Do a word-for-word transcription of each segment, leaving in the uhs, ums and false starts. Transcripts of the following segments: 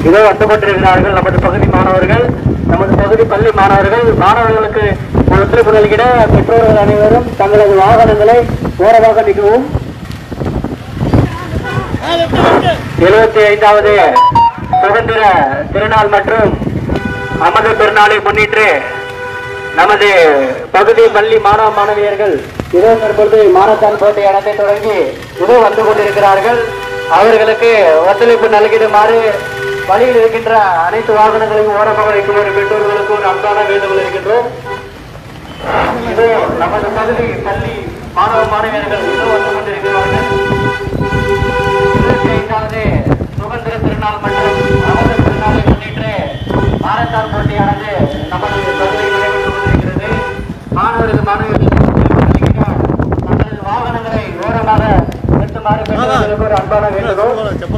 இதோ வந்து கொண்டிருக்கிறார்கள் நமது பகுதி மாணவர்கள், நமது பகுதி பள்ளி மாணவர்கள். மாணவர்களுக்கு ஒத்துழைப்பு நல்கிட பெற்றோர்கள் அனைவரும் தங்களது வாகனங்களை ஓரமாக நிற்கவும். எழுபத்தி ஐந்தாவது சுதந்திர திருநாள் மற்றும் அமது பெருநாளை முன்னிட்டு நமது பகுதி பள்ளி மாணவ மாணவியர்கள் இதோ தற்பொழுது மாரத்தான் போட்டி நடத்தை தொடங்கி இதோ வந்து கொண்டிருக்கிறார்கள். அவர்களுக்கு ஒத்துழைப்பு நல்கிடுமாறு வழியில் இருக்கின்ற அனைத்து வாகனங்களையும் ஓரமாக வைக்குமாறு பெற்றோர்களுக்கு ஒரு அன்பான வேண்டுகோள் இருக்கின்றோம். இதோ நமது பகுதி பள்ளி மாணவ மாணவியர்கள் இதோ வந்து கொண்டிருக்கிறார்கள். இருபத்தி ஐந்தாவது சுதந்திர திருநாள் மற்றும் அமது திருநாளை முன்னிட்டு மாரத்தான் போட்டியானது நமது பகுதியில் நடைபெற்றுக் கொண்டிருக்கிறது. மாணவர்கள் மாணவியர்கள் தங்களது வாகனங்களை ஓரமாக நிறுத்துமாறு பெற்றோர்களுக்கு ஒரு அன்பான வேண்டுகோள்.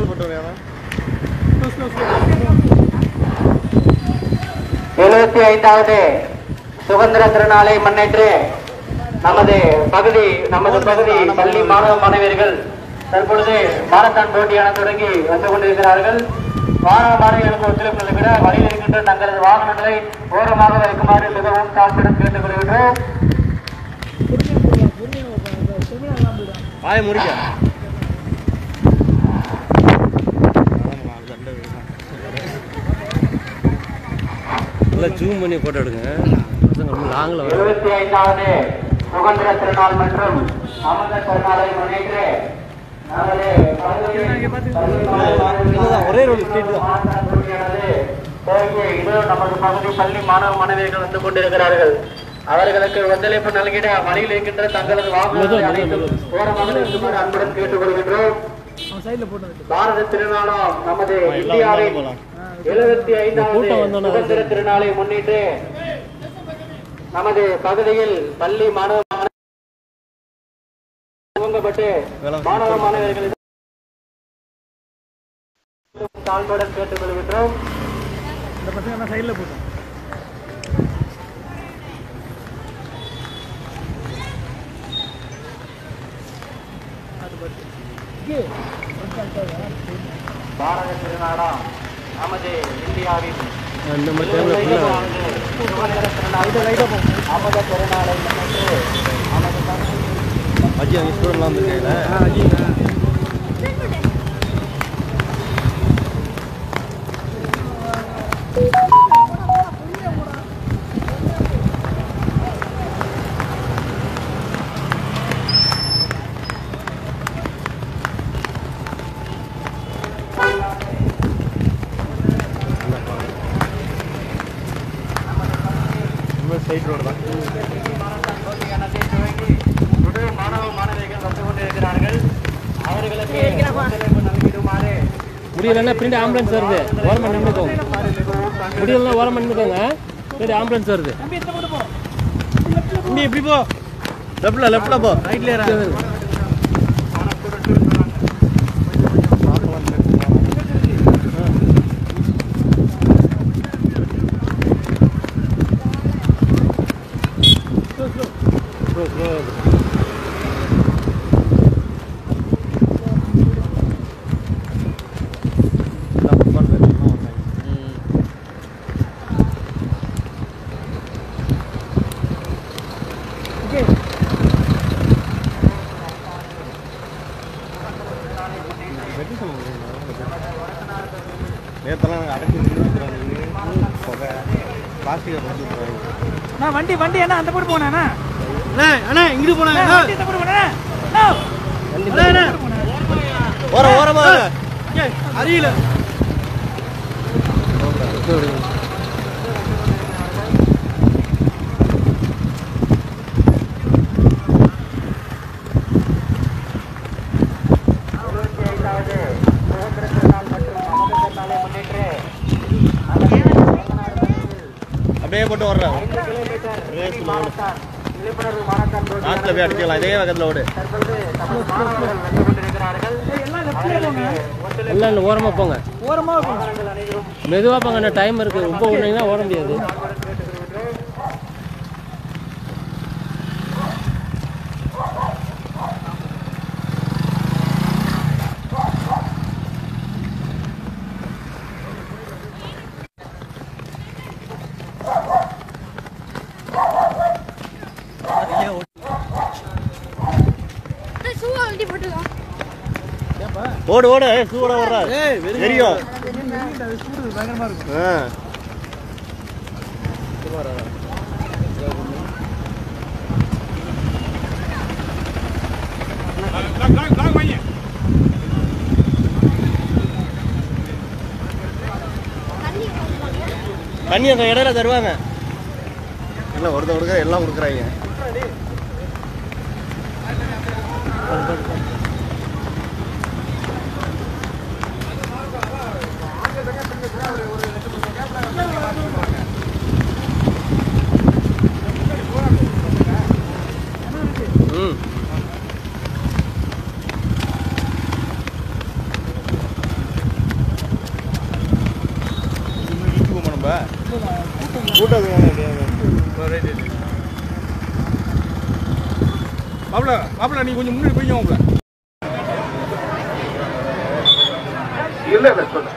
எழுபத்தி ஐந்தாவது சுதந்திர திருநாளை முன்னிட்டு நமது பகுதி நமது பகுதி பள்ளி மாணவ மாணவியர்கள் தற்பொழுது மாரத்தான் போட்டியான தொடங்கி வந்து கொண்டிருக்கிறார்கள். மாணவ மாணவியர்களுக்கு ஒத்துழைப்பு நல்கிட வழியில் இருக்கின்ற தங்களது வாகனங்களை ஓரமாக வைக்குமாறு மிகவும் தாழ்மையுடன் கேட்டுக் கொள்கின்றோம். ஜூம் பண்ணி போட்டோ எடுங்க. எழுபத்தி ஐந்தாவது சுதந்திர திருநாள் மற்றும் அமத திருநாளை முன்னிட்டு ஒரே ஒரு ஸ்டேட் நமது பகுதி பள்ளி மாணவ மாணவியர்கள் வந்து கொண்டிருக்கிறார்கள். அவர்களுக்கு ஒத்துழைப்பு நல்கிட வழியில் இருக்கின்ற தங்களது வாகனங்களை ஓரமாக நிறுத்துமாறு அன்புடன் கேட்டுக் கொள்கின்றோம். பாரத திருநாளாம் நமது இந்தியாவின் எழுபத்தி ஐந்தாவது சுதந்திர திருநாளை முன்னிட்டு நமது பகுதியில் பள்ளி மாணவ துவங்கப்பட்டு மாணவ மாணவர்களை தாழ்மையுடன் கேட்டுக் கொள்கின்றோம். இந்த பசங்க சைட்ல போட்டோம். பாரத திருநாடாம் நமது இந்தியாவின் அமத திருநாளை அஜி அங்கே ஸ்டூடெண்ட்லாம் வந்துருக்காங்க. சைட் ரோடு தான். மாணவ மாணவிகள் வந்து கொண்டிருக்கிறார்கள். அவர்களுக்கு முடியலன்னா பின்னாடி ஆம்புலன்ஸ் வருது. ஓரமாக நின்றுக்கோங்க. முடியலன்னா ஓரமாக நின்றுக்கோங்க. பின்னாடி ஆம்புலன்ஸ் வருது. நீ எப்படி போ? லெஃப்ட்ல லெஃப்ட்ல போ. ரைட்ல வண்டி வண்டி என்ன அந்த போட்டு போனா அண்ணா இங்கிட்டு போனா ஓர ஓரமா அரியல அப்படியே போட்டு வர்றேன். நாட்டில் போய் அடிக்கலாம். இதே பக்கத்தில் ஓடு. எல்லாம் ஓரமாக போங்க. ஓரமாக மெதுவாக போங்க. டைம் இருக்குது. ரொம்ப ஓடினீங்கன்னா ஓட முடியாது. ஓடு ஓடு சூட வர்றா தெரியும் பயங்கரமா இருக்கும். தண்ணி அந்த இடையில தருவாங்க எல்லாம் ஒருத்த கொடுக்க எல்லாம் கொடுக்குறாங்க. ம் மாப்பிள மாப்பிள நீ கொஞ்சம் முன்னாடி போய் மாப்பிள இல்ல இல்ல சொல்ல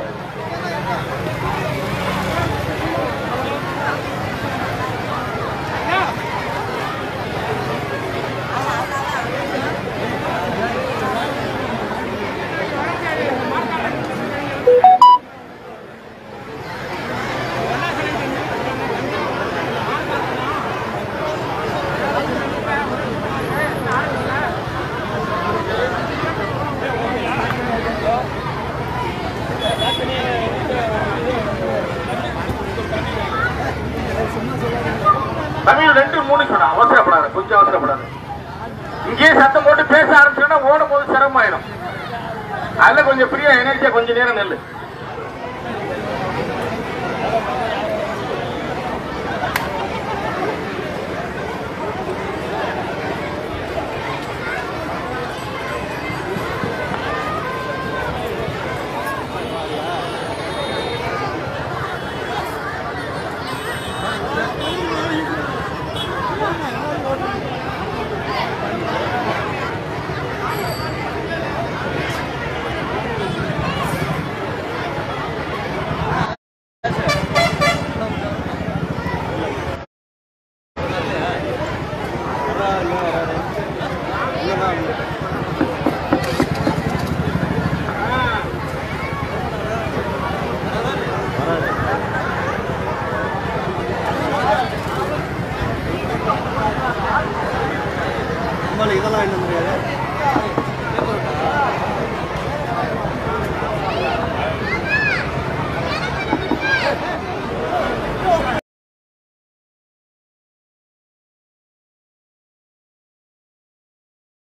தமிழ் ரெண்டு மூணு சொன்னா அவசரப்படாது, கொஞ்சம் அவசரப்படாது. இங்கேயே சத்தம் போட்டு பேச ஆரம்பிச்சோன்னா ஓடும் போது சிரமம் ஆயிடும். அதுல கொஞ்சம் ஃப்ரீயா எனர்ஜியா கொஞ்சம் நேரம் நெல்லு.